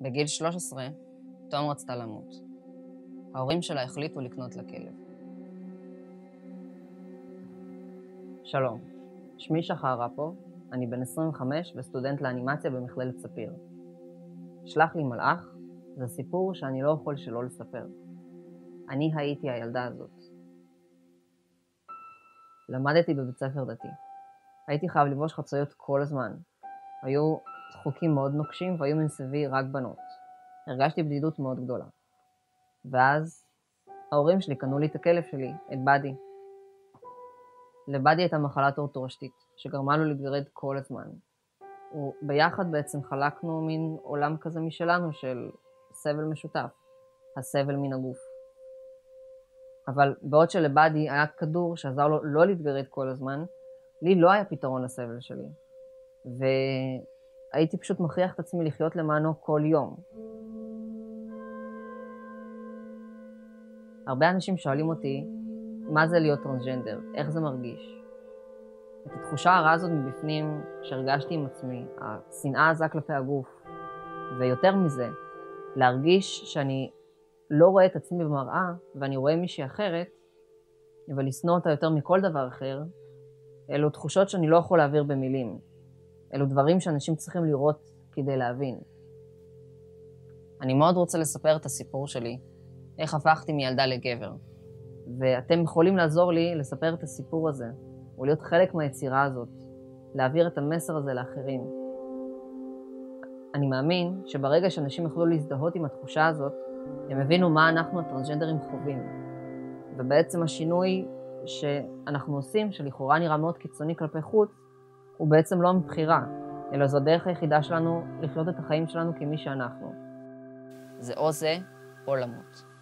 בגיל 13, תום רצתה למות. ההורים שלה החליטו לקנות לה כלב. שלום, שמי שחר ארפוב, אני בן 25 וסטודנט לאנימציה במכללת ספיר. שלח לי מלאך, זה סיפור שאני לא יכול שלא לספר. אני הייתי הילדה הזאת. למדתי בבית ספר דתי. הייתי חייב לבוש חצאיות כל הזמן. היו חוקים מאוד נוקשים והיו מסביבי רק בנות. הרגשתי בדידות מאוד גדולה. ואז ההורים שלי קנו לי את הכלב שלי, את באדי. לבאדי הייתה מחלה תורשתית, שגרמה לו להתגרד כל הזמן. וביחד בעצם חלקנו מין עולם כזה משלנו של סבל משותף, הסבל מן הגוף. אבל בעוד שלבאדי היה כדור שעזר לו לא להתגרד כל הזמן, לי לא היה פתרון לסבל שלי. והייתי פשוט מכריח את עצמי לחיות למענו כל יום. הרבה אנשים שואלים אותי, מה זה להיות טרנסג'נדר? איך זה מרגיש? את התחושה הרעה הזאת מבפנים שהרגשתי עם עצמי, השנאה הזו כלפי הגוף, ויותר מזה, להרגיש שאני לא רואה את עצמי במראה, ואני רואה מישהי אחרת, אבל לשנוא אותה יותר מכל דבר אחר, אלו תחושות שאני לא יכול להעביר במילים. אלו דברים שאנשים צריכים לראות כדי להבין. אני מאוד רוצה לספר את הסיפור שלי, איך הפכתי מילדה לגבר. ואתם יכולים לעזור לי לספר את הסיפור הזה, ולהיות חלק מהיצירה הזאת, להעביר את המסר הזה לאחרים. אני מאמין שברגע שאנשים יוכלו להזדהות עם התחושה הזאת, הם הבינו מה אנחנו הטרנסג'נדרים חווים. ובעצם השינוי שאנחנו עושים, שלכאורה נראה מאוד קיצוני כלפי חוץ, הוא בעצם לא מבחירה, אלא זו הדרך היחידה שלנו לחיות את החיים שלנו כמי שאנחנו. זה או זה או למות.